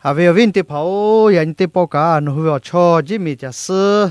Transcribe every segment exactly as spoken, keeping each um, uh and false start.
à về viên tiếp pháo hiện tiếp bao cả nó vừa cho chỉ mi chả sơ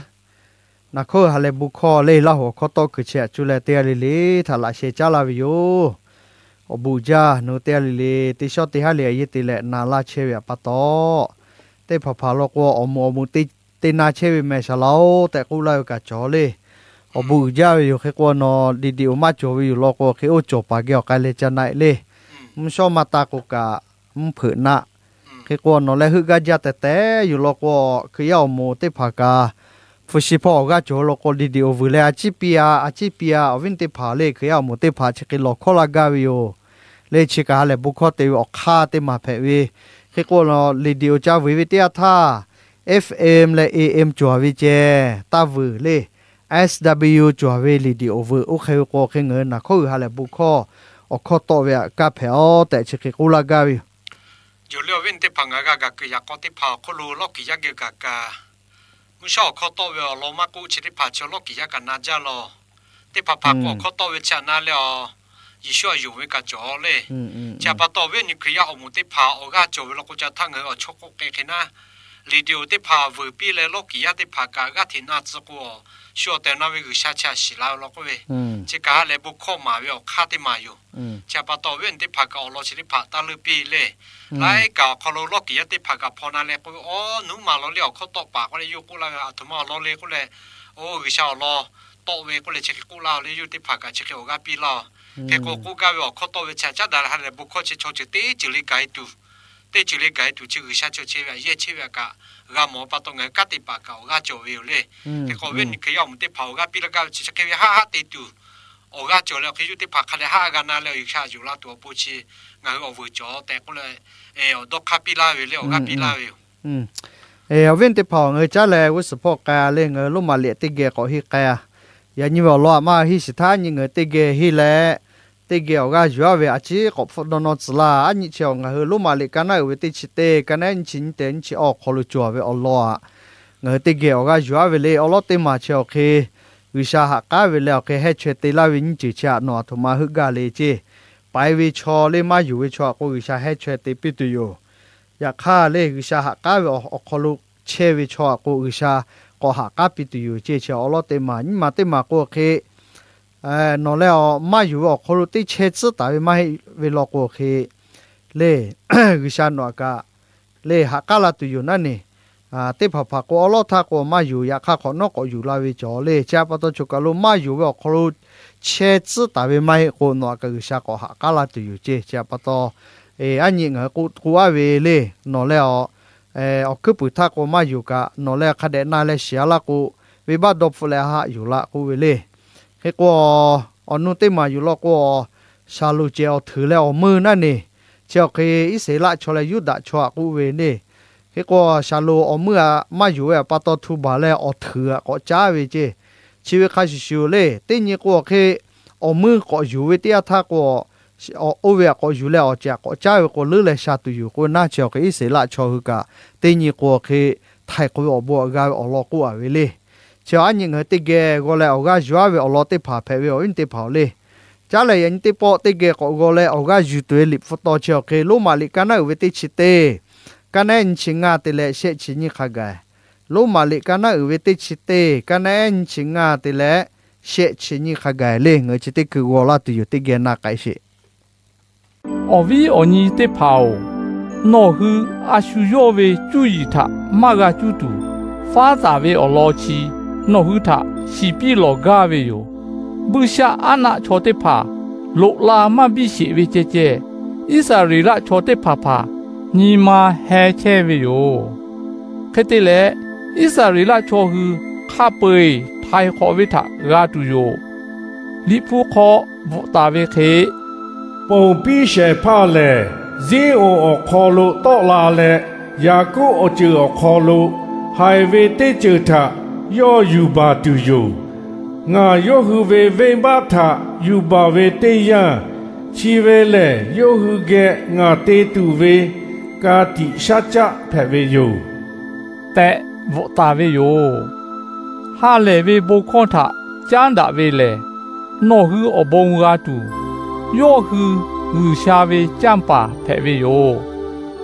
nà khô hà lệ bù kho lê la hồ khó to cứ chạy chú lệ tia lì lì thà lại xe cha la vi yo ở bù cha nó tia lì lì tí sót tí hà lệ y tí lệ nà la chơi về bắt to té phá phá lo qua ở mùa mùa tí tí nà chơi về mẹ sao lâu té cú lại cả chó lê ở bù cha vi yo khi qua nó đi đi ôm chó vi yo lo qua khi ô chó pa kẹo cái lệ cha này lê muốn so mà ta cũng cả muốn phở nạ khi qua nó lại hư gà cha té té yo lo qua khi ở mùa té phá cả phụ sĩพ่อก็โจโลกดีดีโอวิเลอาชิปีอาอาชิปีอาวินเตผาเลคือเอาหมดเตผาเช็คโลกลากาวิโอเลชิกาเลบุคคลเตวออกค่าเตมาเพวีคือก็เราลีดีโอจ้าวิวิทยาท่า เอฟ เอ็ม และ เอ เอ็ม จัววิเจตาวิเล เอส ดับเบิลยู จัววิลีดีโอวิโอเคก็คือเงินนะเขาหาเลบุคคลออกข้อต่อเวกาเพอแต่เช็คกุลากาวิอยู่เลี้ยววินเตพังกากาคืออยากก็เตผาเขารู้ล็อกกี่ยักษ์กากามุชอบเขาโตเวลมากูชิริพัชโลกิยากันนาจาโลที่พักพักก็เขาโตเวชนะแล้วยิ่งช่วยอยู่เวกับจอเลยจะพักโตเวนี่คือยาอมุติพาออกาจอเวลกูจะทั้งเงาชกเกขินะลีเดียวที่พาวิปีเลยโลกิยาที่พักกากาที่น่าจะกูช่วยแต่นาวิกุชาชาสิลาวโลกเวจะกาเลยบุคคลมาเวลคาที่มาอยู่จะพักโตเวนี่พักก็โลชิริพักตาลุปีเลยไล่ก่าวเขาโลกิยาที่พักกับพอนาเลกูอ๋อหนูมาเราเลี้ยวเขาตกปากก็เลยยุกูเลยอาถุมาเราเลยกูเลยโอ้วิชาเราโตเวกูเลยเช็คกูเราเลยยุที่พักกับเช็คโอกาปีเราเพื่อกูกูกาเวเขาโตเวชาจ้าดาราเลยบุคคลเชื่อชติจิลิไกดูเตจิลิไกดูชื่อวิชาเชื่อเชื่อเย่เชื่อกะกาหมอปะตรงเงกัดที่ปากเขากาโจวิวเลยเพื่อกูเว้นคือยอมที่เผากาปีละกาเชื่อแค่ฮ่าฮ่าตีดูโอกาโจแล้วคือยุที่พักเขาเลยฮ่ากันนั่นแล้วอีกชาอยู่ละตัวปูชีงานเอาไว้จ่อแต่กูเลยเออดอกคาปิลาวิเลยโอกาปิลาวิอืมเออเว้นที่พอเงยจ้าเลยวิสพอกาเลยเงยลุมาเลียติเกก็ฮิกาอย่างนี้ว่าล้อมาฮิสิท่านี่เงยติเกฮิแลติเกโอกาจัวเวอจีก็ฟดนอสลาอันนี้เชียวเงยลุมาเลียกันนะเวติชิเตกันนะชินเตนชิออกขลุจัวเวอล้อเงยติเกโอกาจัวเวเลยอล้อเตมาเชียวเควิชาหักกาเวแล้วเคให้เชติลาวินจิชาหนอทุมาฮึกาเลเจไปวิชอเลยมาอยู่วิชอกูวิชาให้เชติปิตุโยอยากฆ่าเลยวิชาหักกาเวออกขลุเชวิชอกูวิชาก็หักกาปิตุโยเจเชอล้อเตมานี่มาเตมากูเคเอ่อนอแล้วมาอยู่ออกขลุติเชซตาวิมาให้เวลกูเคเลวิชาหนอกาเลหักกาลาตุโยนั่นนี่อ่าที่พักพักก็อลอท่าก็มาอยู่อยากข้าขอนอกก็อยู่ลาวิจอเลยจ้าปะตัวจุกลุมาอยู่ว่าครูเชซแต่ไม่ไม่ก็นอกก็วิชาก็หักกาลาตัวอยู่เจจ้าปะตัวเอออันนี้เงากูกูว่าเวเลยนอแล้วเออคือปุถุก็มาอยู่กะนอแล้วคดีน่าเลยเสียละกูวิบัติดบฟุเลหะอยู่ละกูเวเลยเฮ้ก็อนุติมาอยู่ละก็ชาลูเจียวถือแล้วมือนั่นนี่เจ้าคืออิสระชลยุดะชัวกูเวนี่เฮ้ก็ชาลูเอาเมื่อมาอยู่แบบปะตอทูบาแล้วเอาถือก็จ้าเวเจชีวิตข้าชิวเลยตีนี้ก็คือเอามือก็อยู่เวทีท่าก็เอาโอเวก็อยู่แล้วจากก็จ้าเวก็เลือกเลยชาตุอยู่ก็น่าเชื่อคืออิสระชอฮึกะตีนี้ก็คือไทยก็เอาบัวกาเอาล็อกก็เอาเวเลยเจ้าอันนี้เงติเกก็เลยเอากาจัวเวเอาล็อกที่ผ่าเพเวเอาอินที่ผ่าเลยจ้าเลยยันที่ปอติเกก็ก็เลยเอากาอยู่ตัวลิบฟุตต่อเชื่อคือลูมาลิกันนะเวทีชิเตกันนั่นชิงาติเลเชชินิขากายลูมาลิกันนะเวติชิเตกันนั่นชิงาติเลเชชินิขากายเลยเงยจิติคือวอลาตุอยู่ติเกน่าไกเชอวีอนีเตพาวโนฮืออาชุโยเวจุยทะมากาจุตุฟ้าตาเวอลอชีโนฮือทะสีปีโลกาเวโยบุษาอาณาโชเตพาโลลามาบิเชเวเจเจอิสราเอลโชเตพาพานีมาแฮเชวิโยแค่ที่แหละอิสราเอลโชฮือข้าเปยไทยขอวิทะกาตุโยลิฟูขอวตาเวเคปงปีเชพาเลเจโออคอลุตอลาเลยากูอจืออคอลุไฮเวเตจือทะย่อยูบาตุโยงาโยฮือเวเวบาทะยูบาเวเตยาชีเวเลโยฮือเกงาเตตุเวกาติชาจะแผ่เวโยแต่วตาเวโยฮาเลเวบุคอนทะจานดาเวเลโนฮืออบงกาตูโยฮือฮือชาเวจัมปาแผ่เวโย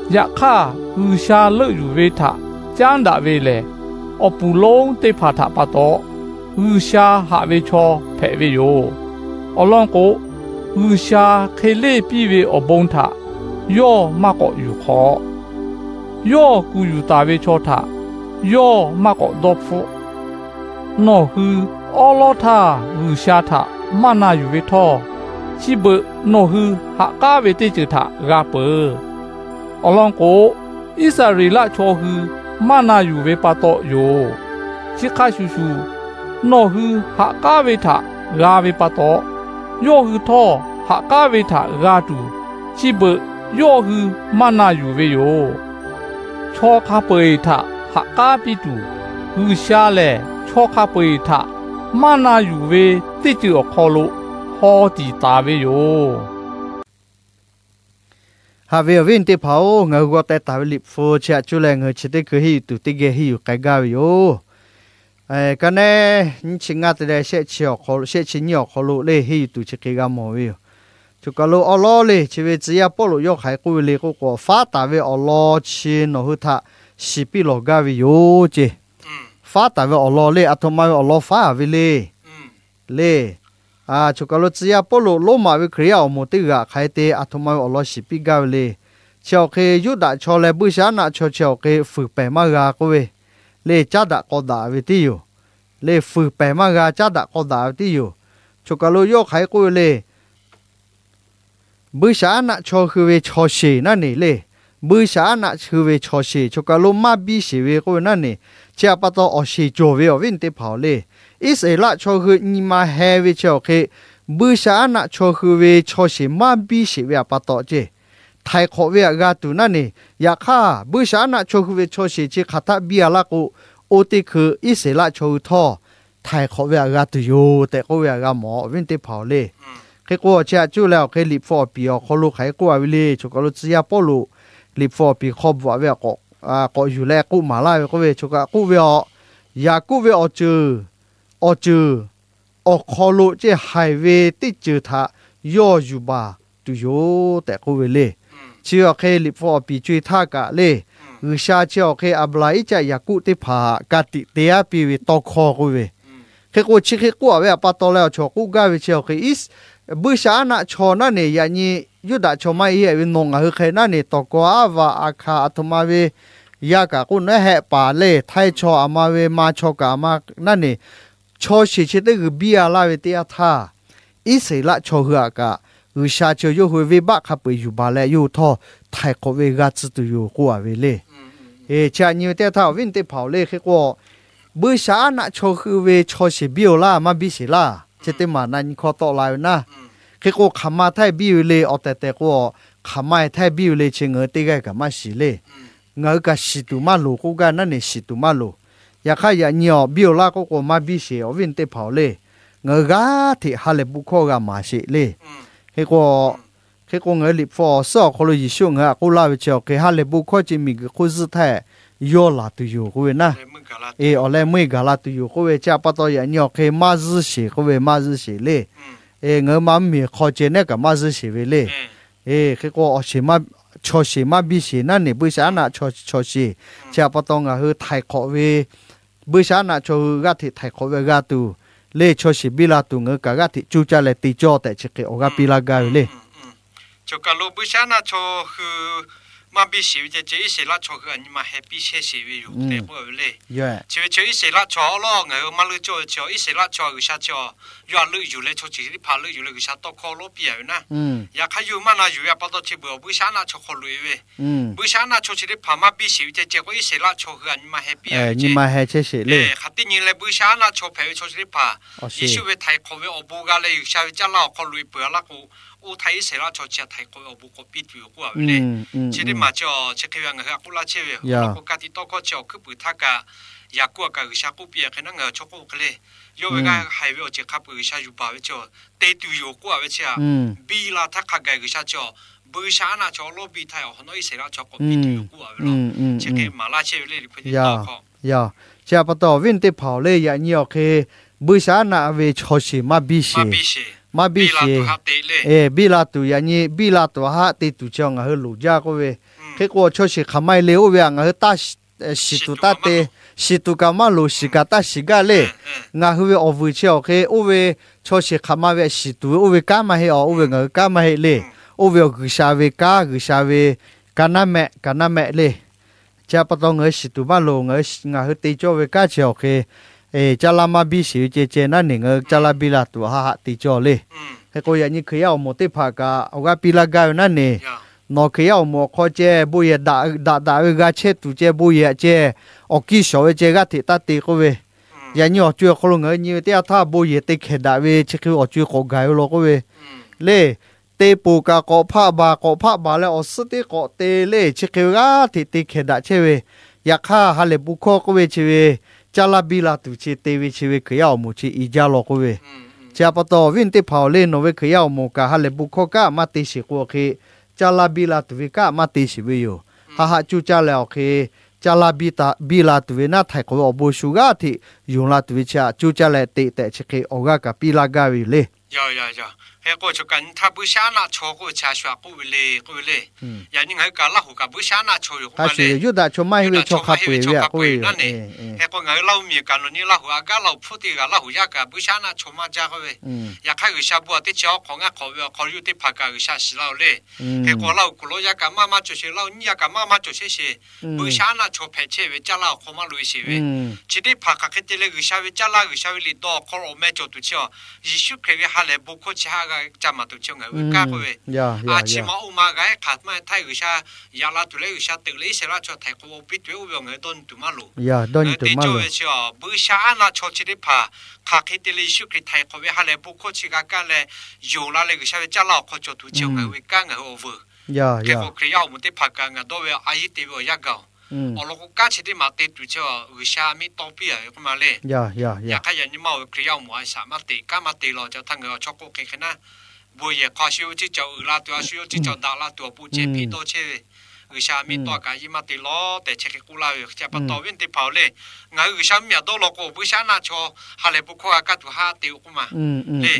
ยะข้าอือชาเลิอยู่เวทะจานดาเวเลอปูลงเตพาทะปะโตอือชาหาเวชอแผเวโยอลองโกอือชาเคเลปีเวอบงทะย่อมากออยู่ขอย่อกูอยู่ตาเวชอทะย่อมากอดอบฟุนอคืออลอทาอือชาทะมานาอยู่เวทอชิเบนอคือหากาเวเตจิทะกาเปอลองโกอิสราเอลชอคือมานาอยู่เวปาโตโยชิคาชูชูนอคือหากาเวทะกาเวปาโตย่อคือทอหากาเวทะกาตูชิเบย่อคือมานาอยู่เวโยชอคาเปยทะหากาปิตูฮือชาเลชอคาเปยทะมานาอยู่เวติจือคอโลฮอตีตาเวโยฮาเววินที่เผาเงาก็แต่ตาลิบโฟเชจุเลงเงาชิดคือฮิตุติเกฮิอยู่ไกกาวิโอไอ้กันเน่ชิงาตเดเชชิอคอเชชิญอคอโลเลฮิตุชิกิกามอวิโอจุกาโลอลอเลชีวิตจียาปโลยกให้กุเลกุกฟ้าตาเวอลอชินหุทะสิปิโลกาวิโอเจฟ้าตาเวอลอเลอัตมาเวอลอฟ้าวิเลเลอ่าชุกาโลจียาปโลโลมาวิครียอมติกะไคเตอัตมาอลอสิปิกาเลเชอเคยุดะชอเลบุชานะชอเชอเคฝึกเปมากาโกเวเลจัดะกอดาวิติโยเลฝึกเปมากาจัดะกอดาวิติโยชุกาโลยกให้กุเลบุชานะชอคือเวชอเชนั่นนี่เลบุชานะคือเวชอเชชุกาโลมาบิเชเวกุนั่นนี่เจ้าปะตออเชโจเวอวินเตเผาเลอิสเอละชอคือนิมาเฮเวชอเคบุชานะชอคือเวชอเชมาบิเชเวปะตอเจไทยขอเวกาตุนั่นนี่อยากข้าบุชานะชอคือเวชอเชเจขัตบิอาละกูโอติคืออิสเอละชอท่อไทยขอเวกาตุโยแต่ก็เวกาหมอวินเตเผาเลเคกัวเจ้าจู่แล้วเคลิบฟอปีอคอลูไขกัววิเลชุกลุจียาปอลูลิบฟอปีขอบว่าเวกอ่าก็อยู่แลกูมาลาก็เวชุกะกูเวยากูเวอจืออจืออคอลูเจไฮเวติจือทะย่ออยู่บาตุโยแต่กูเวเลเชื่อเคลิบฟอปีจุยทากะเลอือชาเชื่อเคอับไลจะยากูติผากาติเตียปีวิตอคอกูเวเคกัวชิเคกัวเวปะตอแล้วชอกูกาเวเชื่อเคอิสบุษานะชอนั่นเนี่ยยันยี่ยุดาชอไม่เหี้ยวินงอ่ะคือใครนั่นเนี่ยตกว่าว่าอาคาอัตมาเวยากะกุนแห่ป่าเล่ไทยชออามาเวมาชอกามานั่นเนี่ยชอชิชิตคือบิอาลาเวติอาธาอิสระชอหัวกะอุชาเชยหัวเวบักขับไปอยู่บาเลอยู่ท่อไทยก็เวกัดตุอยู่กัวเวเล่เอชานิวเตท่าวินเตเผาเล่คือว่าบุษานะชอคือเวชอชิบิโอลามาบิสิลาเจตมานันขอต่อลายนะคือกูขมาไทยบิวเลยเอาแต่แต่กูขมาไทยบิวเลยเชงเงติไกกับมาสิเลยเงากับสิตุมาลูกูกันนั่นนี่สิตุมาลูอยากให้ยาเหนียวบิวลากูกูมาบิเสียวินเตเผาเลยเงากาที่ฮัลเลบุโคกับมาสิเลยคือกูคือกูเงาลิบฟอสอคนละยิชุงฮะกูลาไปเชียวคือฮัลเลบุโคจะมีกูสุดท้ายย่อลาตุอยู่กูเวนะเอออะไรไม่กาลาตุอยู่กูเวจะปะตัวยาเหนียวคือมาซึเสียกูเวมาซึเสียเลยเอเงามามีขอเจเนกับมาซึเสียเลยเอคือกูเอาเสียมาชอเสียมาบิเสียนั่นนี่บุษานะชอชอเสียจะปะตองอ่ะคือไทยขอเวบุษานะชอคือกัที่ไทยขอเวกัตูเล่ชอเสียบิลาตูเงากะกัที่จูจ่าเลยตีจ่อแต่เช็คโอกาปิลากาเลย就讲路不下那车和嘛比谁在这一些那车和你嘛还比些谁为有对不嘞？就就一些那车咯，我嘛路就就一些那车有啥车，要路有嘞车就是怕路有嘞有啥到靠路边呢？嗯，也看有嘛那有也不到去不不下那车好路喂，嗯，不下那车就是怕嘛比谁在这个一些那车和你嘛还比哎， 你嘛还这些嘞？ 哎，还对你嘞不下那车牌车就是怕，也是为太靠为我不干嘞，有啥有家老靠路不要那个。我睇谁啦？做只睇过我不过比对过嘞，这里嘛叫这个样个过啦这位，我家己多个叫去不他个，也过个下过边可能个错过个嘞，有个还有这卡不下有把叫对对有过个车，比啦他卡个个下叫。不下那叫罗比他很多一些啦叫过比对有过个咯，这个马拉这位哩可以到考。 呀，这不到winte跑嘞呀，你要去不下那为超市嘛比些。มาบิเชเอบิลาตุยานี่บิลาตัวฮะติตุจังอะฮือลูจาก็เวเ cái cô cho sự khám mai liu về ngài ta sĩ tu ta tê sĩ tu cả mà lù sĩ cả ta sĩ cả lệ ngài huệ ở vui chiều cái ô về cho sự khám mai về sĩ tu ô về cả mà hay ở ô về ngài cả mà hay lệ ô về gửi xa về cả gửi xa về cả năm mẹ cả năm mẹ lệ cha bắt đầu ngài sĩ tu mà lù ngài ngài huệ tê cho về cả chiều cái ê cha la ma bi sĩ chế chế nè ngài cha la bi là tu ha ha tê cho lệ cái cô vậy như khi ở một tê phà cả ở cái pi la gai nè nè nó khi ở một khó chế bùi đã đã đã cái chế tu chế bùi chế ở kỹ số chế cái thì ta tê cô về vậy như ở chưa có luôn người như thế ta bùi tê khi đã về chế khi ở chưa có gai lo cô về lệ tê bù cả có phá bà có phá bà lệ ở sự tê có tê lệ chế khi cái thì tê khi đã chế về ya kha hà lệ bù khó cô về chế về cha la bi la tu chế tê về chế về khi ở một chế ý gia lo cô về cha bắt đầu viên tê phao lên nó về khi ở một cả hà lệ bù khó cả mà tê sĩ cô khi cha la bi la tu về cả mà tê sĩ về yo ha ha chú cha lệ khi cha la bi ta bi la tu về na thay cô ở bù su ga thì dùng la tu về cha chú cha lệ tê tê chế khi ở ga cả bi la ga về lệ dạ dạ dạ hay cô cho cần thà bữa sáng na cho cô cha xóa cô về lệ cô về lệ ya nhưng hay cả là hồ cả bữa sáng na cho rồi ha chỉ yêu đã cho mai về cho khắp về về cô về hay cô ngày lâu miệt cả nó là hồ cả lâu phút thì cả là hồ ya cả bữa sáng na cho mà cha cô về ya khai người sa bùa thì cho con ngã khó về khó yêu thì phá cả người sa xí lâu lệ hay cô lâu cô lâu ya cả mà mà cho xí lâu ya cả mà mà cho xí xí bữa sáng na cho phải chế về cha lâu khó mà lùi xí về chỉ để phá cả cái tiền lệ người sa về cha lâu người sa về lì đo khó ở mẹ cho tụi cho Giêsu cái về hà lệ bố cô cha cái cha mà tụi cho người về cá cô về à chỉ mà ông mà cái khát mà thay người sa ya là tụi lấy người sa tự lấy sẽ là cho thầy cô biết về về người tôn tụi mà lù ya tôn tụi mà lù cho bữa sáng na cho chỉ để phá khát cái tiền lệ Giêsu cái thầy cô về hà lệ bố cô chỉ cái cái lệ dùng là lệ người sa về cha lâu khó cho tụi cho người về cá người over ya cái cô cái ao một tí phá cái người đó về ai tí về ya gạo ở lúc cá chỉ để mà tết tụi cho người sa mi to bia cái mà lệ ya ya ya cái gì mà cái ao mua ai sao mà tết cá mà tết lo cho thằng người cho cô cái cái na bây giờ khó xíu chỉ cho là tụi xíu chỉ cho đào là tụi bù chế pi to chế người sa mi to cái gì mà tết lo để chế cái cú lao cho bắt đầu viên tết pháo lệ ngày người sa mi đó lo cô bữa sáng na cho hà lệ bù khoa cái tụi ha tết cũng mà lệ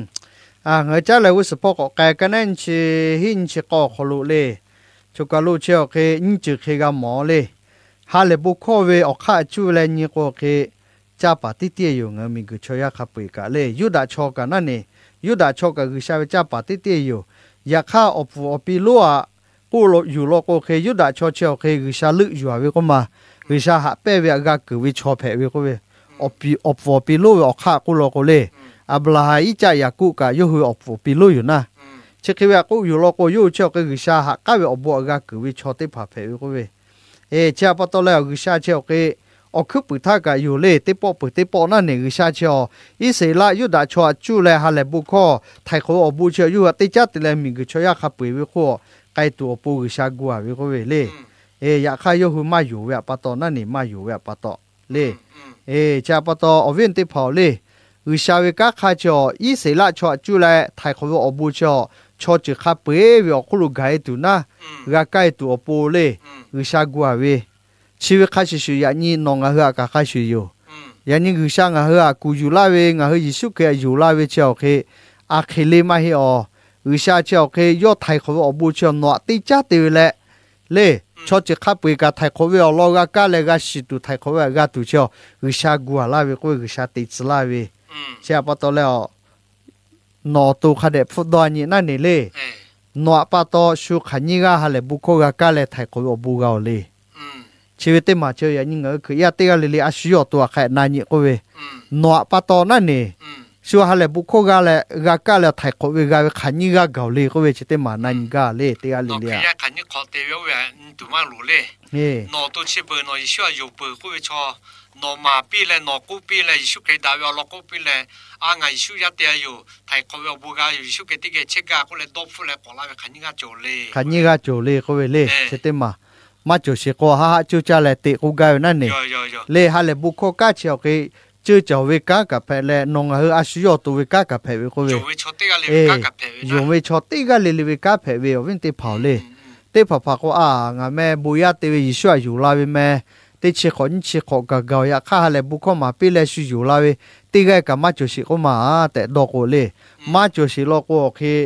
à người cha lại với support cái cái nên chỉ hin chỉ có khổ lụ lệ cho cái lụ chiều cái những chữ cái cái mỏ lệ hà lệ bù khoa về ở khai chú lên như có cái cha bà tí tiệt dùng người mình cứ cho ya khắp bể cả lệ yêu đã cho cáiนั่นนี่ยูดาชกกับชาวจ้าปาติเตียอยู่อยากข้าอบฟูอบปีลัวกูโลอยู่โลก็เคยูดาชอเชียวเคคือชาลึกอยู่อ่ะเวก็มาคือชาหาเป้เวกาคือวิชอแผ่เวก็เวอบปีอบฟูปีลัวออกข้ากูโลก็เลยอับลาฮิจ่ายากูกะยูคืออบฟูปีลัวอยู่นะเช็คเวกูอยู่โลก็ยูเชียวคือชาหาก้าเวอบบัวกาคือวิชอติผาแผ่เวก็เวเอเจ้าปตอแล้วคือชาเชียวเคอคือปุถากะอยู่เลยติปอปุติปอนั่นนี่คือชาเชียวอีเสละยุดาชัวจูแลฮาเลบุคอไทยเขาอบูเชียวอยู่ติจัดติเลมิคือชอยาขับปุยวิโคไกตัวปูคือชากัววิโคเวเลเออยากขายอยู่มาอยู่เวปตอนั่นนี่มาอยู่เวปตอเลเอชาปตออเวนติเผาเลคือชาเวกาคาจออีเสละชัวจูแลไทยเขาอบูเชียวชอจืขับปุยวิอคุลุไกตุนะกาไกตัวปูเลคือชากัวเวชีวิตข้าศึกอย่างนี้น้องอาเหกข้าศึกอยู่อย่างนี้คือช่างอาเหกกูอยู่ลาเวงอาเหยิสุเกยอยู่ลาเวเจ้าเคอาเคเลมาเฮอคือชาเจ้าเคยอดไทยเขาอบูเจ้าหนวดตีจ้าตีเละเล่ชอบจะขับไปกับไทยเขาเวอลอกากาเลกาสิตุไทยเขาเวกาตุเจ้าคือชากัวลาเวก็คือชาติสลาเวเจ้าปะตอแล้วหนอตูขัดเด็บฟุตบอลนี่นั่นนี่เล่หนวดปะตอชูขันยี่กาฮัลเลบุโคกากาเลไทยเขาอบูเกาเล่ชีวิตมาเจออย่างนี้คือยาเตะลิลิอาชิโยตัวแค่นายก็เวหนวปะตอนั่นนี่ชัวฮัลเลบุโคกาเลกากาเลไทยก็เวกาขันยี่กาเกาหลีก็เวชิเตมานายกาเลเตะลิลิอาขันยี่ขอเตะเวตุมาลุเล่หนอตัวชิบหนอยิชัวอยู่เปิดก็เวชอหนอมาปีเลยหนอกูปีเลยยิชุเคยดาวลกูปีเลยอ่างยิชุยาเตะอยู่ไทยก็เวบุกาอยู่ยิชุเคติเกเชกาก็เลยดบฟุเลยก่อลาเวขันยี่กาโจเล่ขันยี่กาโจเล่ก็เวเล่ชิเตมามาจูสิโกฮะจูจ่าเลติกูกายนั่นนี่เลฮะเลบุโคกาเชียวqueจูจ่าเวกากับเพลนงเฮอาชิโยตัวเวกากับเพลก็เวเออยู่เวชอติกาเลเวกาเพลเววินติเผาเลติผาผาก็อ่างาแม่บุยาติเวยิชัวอยู่ลาเวแม่ติเชขอนเชขอกะเกาอยากข้าเลบุโคมาปีเลชิอยู่ลาเวติกากับมาจูสิโกมาแต่ดอกโอเลมาจูสิโลโกเค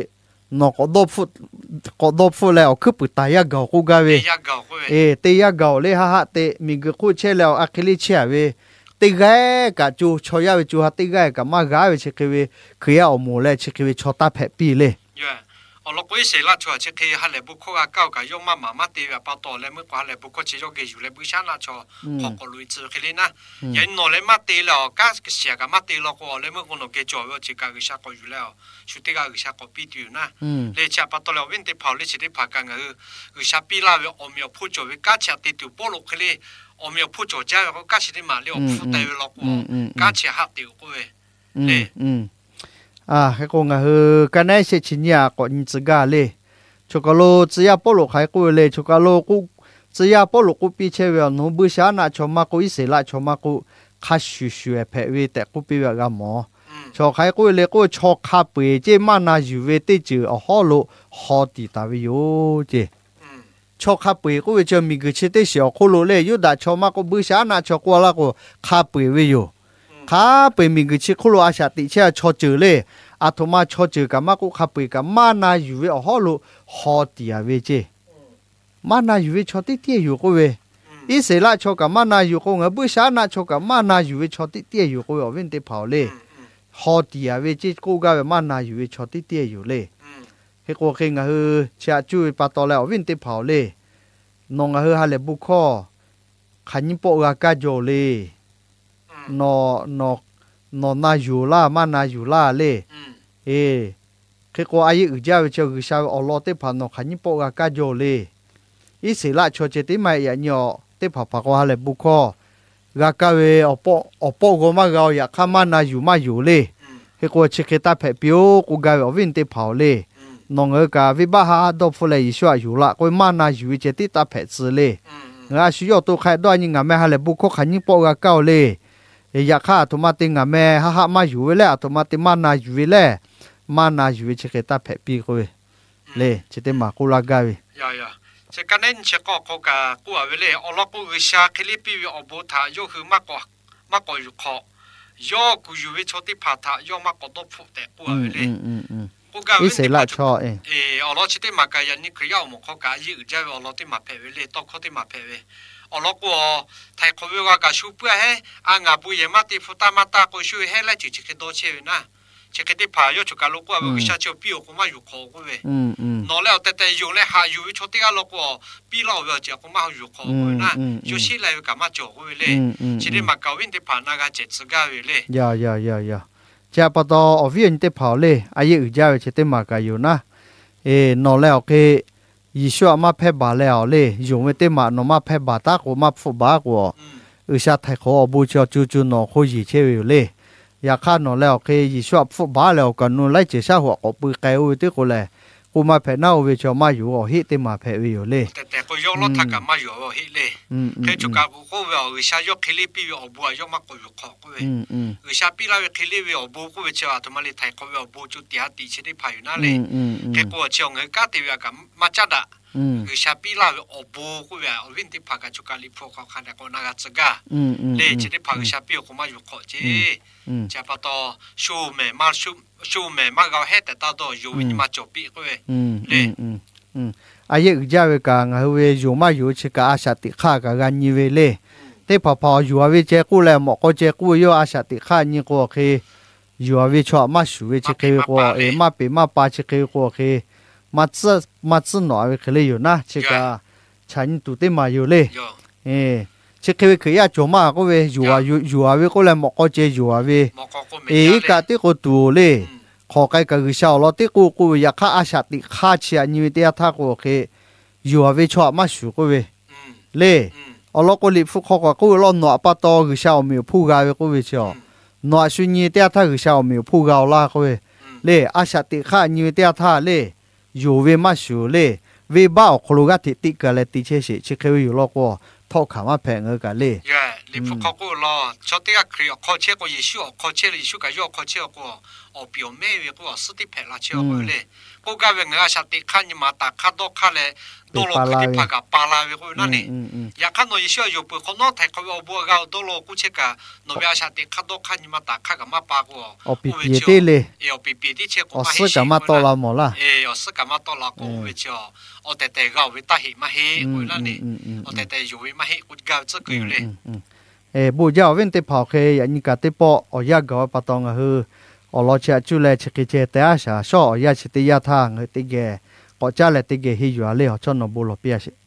นอกดฟุตกดฟุตแล้วคือปุตายาเก่ากูกาเวเอเตยาเก่าเลยฮะฮะเตมีกกูเชแล้วอัคลิเชเวติกะกะจูชอยาเวจูฮะติกะกะมากาเวเชเคเวคือยาอมูเลเชเคเวชอตาแผปีเลยอ๋อเราก็เสียละชัวเชเคฮันเลบุโคกะเก้ากะยงมามามาเตวะปาตอเลมึกว่าเลบุโคชิโยเกอยู่เลบุชานะชัวพอกลุยจือเคลินะยันโนเลมาเตแล้วกะเสียกะมาเตแล้วก็เลมึกคนเกจอเวจิกะกะชาก็อยู่แล้วชุติกะกะชาก็ปีอยู่นะเลชาปาตอเลวินเตพาเลชิเตพากังเออกะชาปีลาเวอมีพูจอเวกะชาติตุโปโลเคลิอมีพูจอจาก็กะชิเตมาเลอพูเตเวแล้วก็กะชาฮักติโกเวเลอ่าให้คงอ่ะเฮอกันได้เสชิญญาก่อนจะกาเลยชกโลจะยาปลุกให้กูเลยชกโลกูจะยาปลุกกูปีเชเวนูบุษานาชมากูอิสระชมากูคัชชูชูเอเพเวแต่กูปีเวกามอชกให้กูเลยกูชกคาเปเจมานาอยู่เวติจือฮอโลฮอติตาวิโยเจชกคาเปกูจะมีกึชิเตเสียวกูโลเลยยุดาชมากูบุษานาชกวลากูคาเปวิโยข้าไปมีกชิคุโลอาชาติเชื่อชอจือเลยอาทมาชอจือกับมากุข้าไปกับมานาอยู่เวอฮอลุฮอตียเวเจมานาอยู่เวชอติเตียอยู่ก็เวอีเสละชอกับมานาอยู่ก็เงบุษานาชอกับมานาอยู่เวชอติเตียอยู่ก็เวอเวนเตเผาเลยฮอตียเวเจกูกาเวมานาอยู่เวชอติเตียอยู่เลยเฮโกเข่งเฮอเชื่อจุยปาตอแล้วเวนเตเผาเลยนงเฮอฮาเลบุคอขันยิปโอกากาโจเลยนอนอนอนาอยู่ล่ามานาอยู่ล่าเล่เอคือก็อายุอึจาวเจ้าคือชาวอลอเตผ่านนขันยิปกากาโจเล่อีสิละชอเจติไม่ยาญอเตผ่าปากว่าเลยบุคอกากาเวอปอปก็มาเราอยากข้ามานาอยู่มาอยู่เล่คือก็เชคตาเผเปียวกูกาเววินเตเผาเล่นองเอกาวิบาฮาดอฟเลยชัวอยู่ละก็มานาอยู่เจติตาเผซเล่งาชิโยตัวใครด้วยยังไงแม่ฮาเลยบุคขันยิปกากาเล่อยากข้าตัวมาติงอ่ะแม่ฮ่าฮ่ามาอยู่แล้วตัวมาติมานาอยู่แล้วมานาอยู่เชกตาเผปีกูเลยเจตมากูลากาวิยายาเชกันเองเชก็กูกากูเอาเลยอลกูวิชาคลิปวิอบุธาโยคือมากกว่ามากกว่าอยู่ขอยอกูอยู่วิชติพาทายอมากกว่าตัวผู้แต่กูเอาเลยกูกาวิเสละชอเอเอออลเชตมากายันนี่คือยาหมกเขากายืดใจอลติมาเผเวเลยต้องเขาติมาเผเวอลกูไทยเขาเรียกว่ากาชูเปื่อให้อ่างาบุยมาติฟุตามาตากูช่วยให้ไล่จิจิกโดเชวินะจิกติพายจุกาลูกว่าวิชาเจ้าพี่กูมาอยู่ขอกูเว้ยนอแล้วแต่แต่อยู่เลยหาอยู่วิชติกาลูกว่าพี่เราเวลเจ้ากูมาอยู่ขอกูนะจุชิไล่กับมาจ่อกูเลยจิได้มาเกาวินติพานาการเจ็ดสกาเวเลยยายายายาจะปตออวินติพาเลยอายุจ้าเวชติมากาอยู่นะเอนอแล้วเคยิชัวมาเพ่บาแล้วเลยอยู่ไม่เต็มมาโนมาเพ่บาตากูมาฟุบากว่าอุชาไทยเขาบูชาจูจูนอคุยเชวิเลยอยากข้านอแล้วเคยิชัวฟุบาแล้วกันนู่นไล่เจ้าหัวกูปืนไกวติกูเลยกูมาเพ่น่าวิชามาอยู่ฮิเต็มมาเพ่วิวเลยแต่แต่กูยกรถทักกับมาอยู่ฮิเลยเคจุกาบุกูว่าอุชายกคลิปวิอบัวยกมากูอยู่ขอกูเว้ยอุชาปีลาวิคลิปวิอบูกูวิชาตัวมาเลยไทยเขาว่าบูจุดที่ฮัตติเชได้พาอยู่นั่นเลยเคกูเชียวเงินกัดที่ว่ากับมาจัดอะคือชาปีลาอบูกูว่าวินที่พักจุกาลิพวกเขาขันแต่ก็น่าจะกะเลยจะได้พักชาปีกูมาอยู่ขอจีจะพอต่อชูเมมาชูชูเมมาเขาเฮ็ดแต่ตาโตอยู่วินมาจบปีกูเลยอายุจ้าเวกังเฮเวอยู่มาอยู่ชิกาอาชาติข้ากับกันยี่เวเลยแต่พอพออยู่อาวิเจกูแล้วหมอกก็เจกูโยอาชาติข้านี่ก็คืออยู่อาวิชอบมาชูเวชิกเวก็เอมาปีมาปาชิกเวก็คือมาซึมาซึหน่อยเคยอยู่นะชิกาฉันตุเตมาอยู่เลยเอชิกเวคืออยากจมาก็เวอยู่อาอยู่อยู่อาวิก็เลยหมอกก็เจอยู่อาวิเอกาติก็ตัวเลยขอใครก็คือชาวเราติกูกูอยากข้าอาชาติข้าเชียนี่เดียท่าก็คืออยู่อาวิชอบมาชูก็เวเลยเอาเราก็รีบฟุกเขาก็กูเราหน่อปะตอคือชาวมีผู้กายก็เวชอหน่อชุนี่เดียท่าคือชาวมีผู้กาวล่าก็เวเลยอาชาติข้านี่เดียท่าเลยอยู่เวมาชูเลยเวบ้าครูกาติติกันเลยติเชสิชิเควิอยู่รอกว่าทอกขามาแพงเออกันเลยเย่รีบเขาก็รอชอบที่ก็คือเขาเชื่อก็ยิชูเขาเชื่อยิชูก็ย่อเขาเชื่อก็เอาเปลี่ยนไม่เวก็สติเพลาเชื่อก็เลยกูก็เวงอาชาติขันยมาตาขัดดอกขัดเลยโดโลคือที่พักกับปาลาเวกูนั่นนี่อยากขันโนยิชอยู่ปุ๊บคนนอไทยเขาเอาบัวเขาโดโลกูเชกะโนเวอาชาติขัดดอกขันยมาตาขัดกับมาปากูเอาปีปีที่เลยเออปีปีที่เชกูมาให้ซื้อกับมาตอลาหมดละเออเอาซื้อกับมาตอลากูเวชอเอาแต่แต่เขาเวตาหิมาให้กูนั่นนี่เอาแต่แต่อยู่เวมาให้กูก็จะกูเลยเออบุญเจ้าเว้นเตปอกเคยันนี่ก็เตปอเอายากก็ปะตองก็คือเอาล้อเชื่อจุเลยเช็คเจแต่อาชาชอบอยากจะตียาทางเตเกก็จะเลยเตเกให้อยู่อะไรเขาชอบนบุลเปียสิ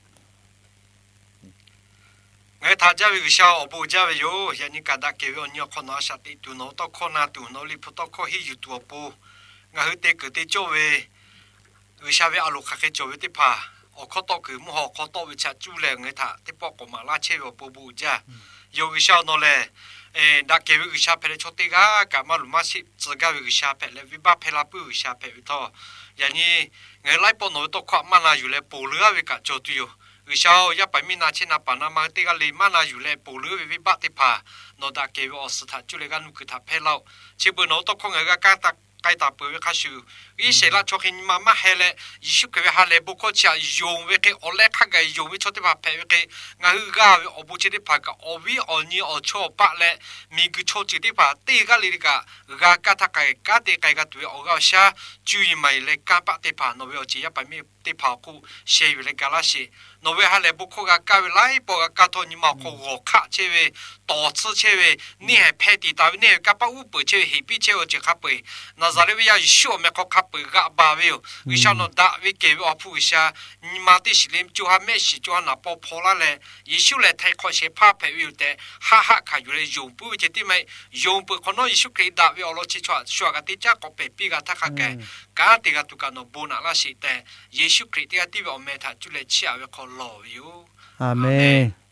ไงถ้าจะวิกษาอบุญจะวิโยยันนี่ก็ได้เกี่ยวกับคนอาชาติตัวโน้ตคนน่ะตัวโน้ลิพุทธข้อให้อยู่ตัวปูไงเตเกเตโจเววิชาเวอลูกข้าเกโจเวติพาอข้อต่อคือมุหข้อต่อวิชาจุเลยไงถ้าเตปอกก็มาลาเชวปูบุญจะโยวิชาโนเลเอดักเกวิกษาเพลชติกากามาลุมาสิจกาวิกษาเพลวิบาเพลาปุวิกษาเพวิทอยันนี่เงยไล่ปนโนตความมานาอยู่เลยปูเรือวิกาโจตุยวิชาอย่าไปมีนาเชนาปานามาติกาลีมานาอยู่เลยปูเรือวิบาติพาโนดักเกวิอสถาจุเลกันนุกทับเพลาชิบุโนตคงเงยกาตักไกตาเปวิคาชูอีเสลาชกินมามาเฮเลยิชุกเวฮาเลบุโคชายงเวกอเลขกายงวิชติพาเพวิกงาฮืกาอบุจิติพากอวิอนีอโชปะเลมีกุโชจิติพาตีกาลิกากากาทักกาเตกายกาตุออกาชาจุยไม่เลกาปะติพาโนเวอจิยาไปมีติพาคูเชวิเลกาลาชิโนเวฮาเลบุโคกากาเวไลปอกากาโตนิมาโคโกคะเชเวต่อซเชเวนี่ให้เพติตาเนี่ยกาปะอุปเชเวฮิปิเชวจิคาเปนาซาเลวิยาชัวเมคคับปืกะบาวิววิชาโนดาวิเกวิอภูวิชานิมาติสิลิมจูฮาเมชิจูฮานาปอพอลาเลยิชุเลไทยคอเชพาเพวิวเตฮาฮาคาอยู่เลยยงปุวิเจติไม่ยงปุคนน้อยยิชุคริดาวิอโลชิชวาชัวกติจาก็เปปีกะทักแกกาติกะตุกะโนบุนาลาชิเตยิชุคริติกะติวิอเมทาจุเลชิอาเวคอลอวิวอาเมน